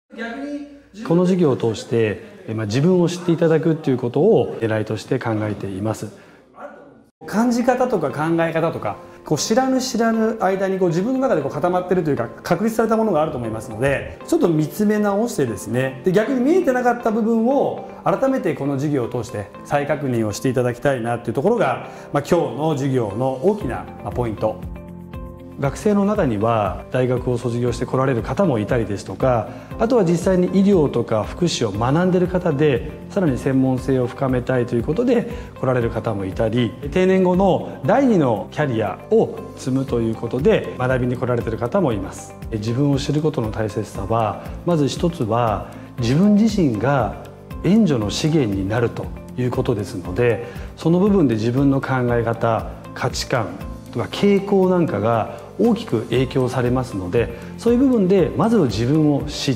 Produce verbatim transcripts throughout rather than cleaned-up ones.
この授業を通してまあ自分を知っていただくということを狙いとして考えています。感じ方とか考え方とかこう知らぬ知らぬ間にこう自分の中でこう固まってるというか確立されたものがあると思いますので、ちょっと見つめ直してですね、で逆に見えてなかった部分を改めてこの授業を通して再確認をしていただきたいなというところが、まあ、今日の授業の大きなポイント。学生の中には大学を卒業して来られる方もいたりですとか、あとは実際に医療とか福祉を学んでいる方でさらに専門性を深めたいということで来られる方もいたり、定年後の第二のキャリアを積むということで学びに来られている方もいます。自分を知ることの大切さは、まず一つは自分自身が援助の資源になるということですので、その部分で自分の考え方、価値観とか傾向なんかが大きく影響されますので、そういう部分でまずは自分を知って、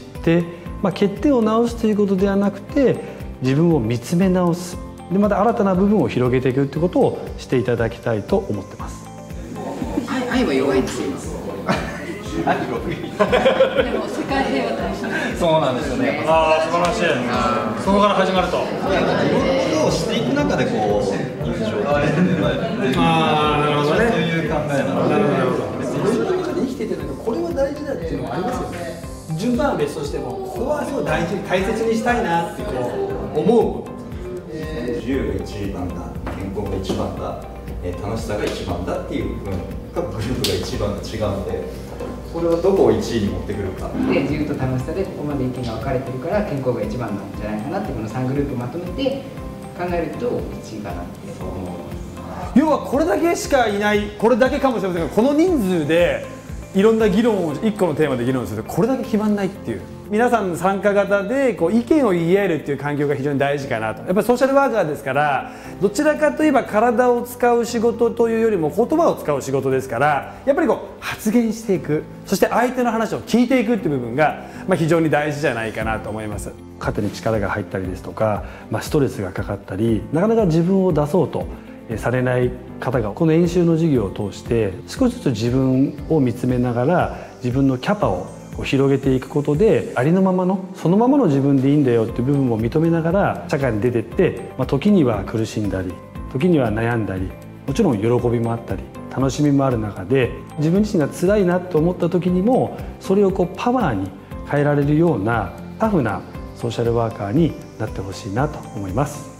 まあ、欠点を直すということではなくて自分を見つめ直す、でまた新たな部分を広げていくということをしていただきたいと思ってます。 愛は弱いですよ。 愛弱い。 でも世界平和大使。 そうなんですよね。 ああ、素晴らしい。そこから始まると。 いろんなことをしていく中でこう友情が生まれる。 ああ、なるほどね。 そういう考えなので。 なるほど。自分の中で生きていてこれは大事だっていうのがありますよね。順番は別としてもここはすごい大事大切にしたいなってこう思う。 自由が一番だ、健康が一番だ、楽しさが一番だっていう部分がグループが一番と違うので、これはどこをいちいに持ってくるか。 で自由と楽しさでここまで意見が分かれてるから健康が一番なんじゃないかなってこのさんグループまとめて考えるといちいかなって思います。 要はこれだけしかいない、これだけかもしれませんが、この人数でいろんな議論をいっこのテーマで議論するとこれだけ決まんないっていう、皆さんの参加型でこう意見を言い合えるっていう環境が非常に大事かなと。やっぱりソーシャルワーカーですから、どちらかといえば体を使う仕事というよりも言葉を使う仕事ですから、やっぱりこう発言していく、そして相手の話を聞いていくっていう部分が、まあ、非常に大事じゃないかなと思います。肩に力が入ったりですとか、まあ、ストレスがかかったり、なかなか自分を出そうとされない方がこの演習の授業を通して少しずつ自分を見つめながら自分のキャパを広げていくことで、ありのままのそのままの自分でいいんだよっていう部分を認めながら社会に出てって、まあ、時には苦しんだり時には悩んだり、もちろん喜びもあったり楽しみもある中で、自分自身が辛いなと思った時にもそれをこうパワーに変えられるようなタフなソーシャルワーカーになってほしいなと思います。